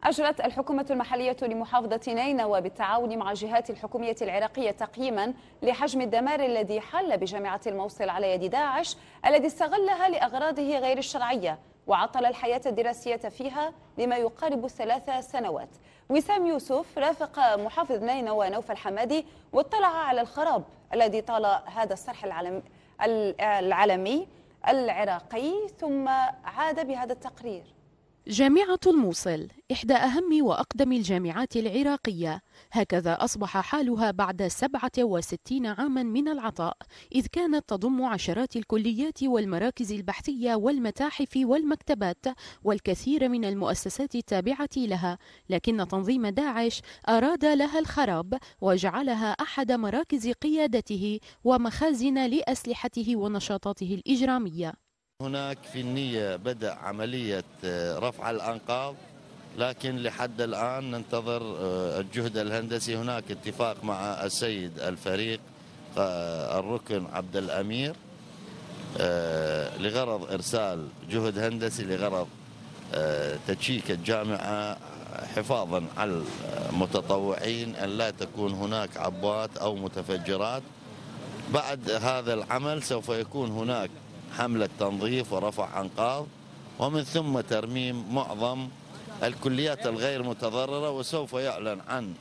أجرت الحكومة المحلية لمحافظة نينوى بالتعاون مع الجهات الحكومية العراقية تقييما لحجم الدمار الذي حل بجامعة الموصل على يد داعش الذي استغلها لأغراضه غير الشرعية وعطل الحياة الدراسية فيها لما يقارب 3 سنوات. وسام يوسف رافق محافظ نينوى نوف الحمادي واطلع على الخراب الذي طال هذا الصرح العالمي العراقي ثم عاد بهذا التقرير. جامعة الموصل إحدى أهم وأقدم الجامعات العراقية، هكذا أصبح حالها بعد 67 عاما من العطاء، إذ كانت تضم عشرات الكليات والمراكز البحثية والمتاحف والمكتبات والكثير من المؤسسات التابعة لها، لكن تنظيم داعش أراد لها الخراب وجعلها أحد مراكز قيادته ومخازن لأسلحته ونشاطاته الإجرامية. هناك في النية بدأ عملية رفع الأنقاض، لكن لحد الآن ننتظر الجهد الهندسي. هناك اتفاق مع السيد الفريق الركن عبد الأمير لغرض إرسال جهد هندسي لغرض تشييك الجامعة حفاظا على المتطوعين أن لا تكون هناك عبوات أو متفجرات. بعد هذا العمل سوف يكون هناك حملة تنظيف ورفع أنقاض، ومن ثم ترميم معظم الكليات الغير متضررة، وسوف يعلن عن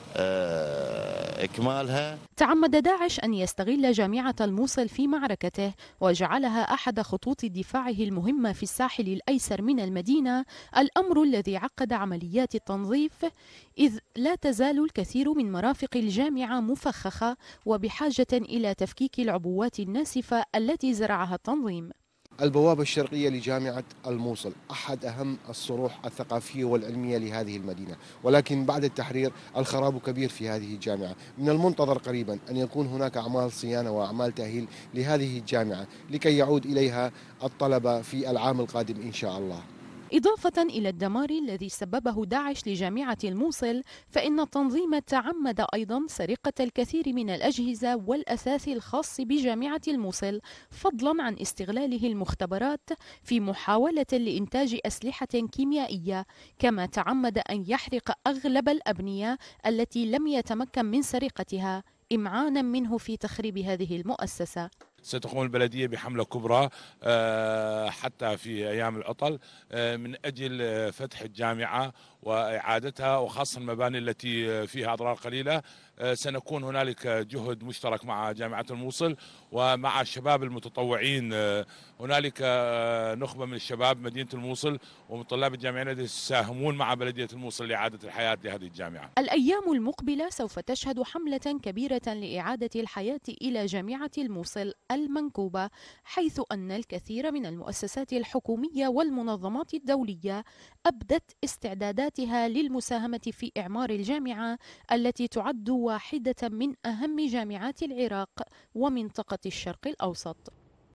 إكمالها. تعمد داعش أن يستغل جامعة الموصل في معركته وجعلها أحد خطوط دفاعه المهمة في الساحل الأيسر من المدينة، الأمر الذي عقد عمليات التنظيف، إذ لا تزال الكثير من مرافق الجامعة مفخخة وبحاجة إلى تفكيك العبوات الناسفة التي زرعها التنظيم. البوابة الشرقية لجامعة الموصل أحد أهم الصروح الثقافية والعلمية لهذه المدينة، ولكن بعد التحرير الخراب كبير في هذه الجامعة. من المنتظر قريبا أن يكون هناك أعمال صيانة وأعمال تأهيل لهذه الجامعة لكي يعود إليها الطلبة في العام القادم إن شاء الله. إضافة إلى الدمار الذي سببه داعش لجامعة الموصل، فإن التنظيم تعمد أيضا سرقة الكثير من الأجهزة والأثاث الخاص بجامعة الموصل، فضلا عن استغلاله المختبرات في محاولة لإنتاج أسلحة كيميائية، كما تعمد أن يحرق أغلب الأبنية التي لم يتمكن من سرقتها، إمعانا منه في تخريب هذه المؤسسة. ستقوم البلدية بحملة كبرى حتى في أيام العطل من أجل فتح الجامعة وإعادتها، وخاصة المباني التي فيها أضرار قليلة. سنكون هنالك جهد مشترك مع جامعة الموصل ومع الشباب المتطوعين. هنالك نخبة من الشباب مدينة الموصل ومن طلاب الجامعين الذين يساهمون مع بلدية الموصل لإعادة الحياة لهذه الجامعة. الأيام المقبلة سوف تشهد حملة كبيرة لإعادة الحياة إلى جامعة الموصل المنكوبة، حيث أن الكثير من المؤسسات الحكومية والمنظمات الدولية أبدت استعداداتها للمساهمة في إعمار الجامعة التي تعد واحدة من أهم جامعات العراق ومنطقة الشرق الأوسط.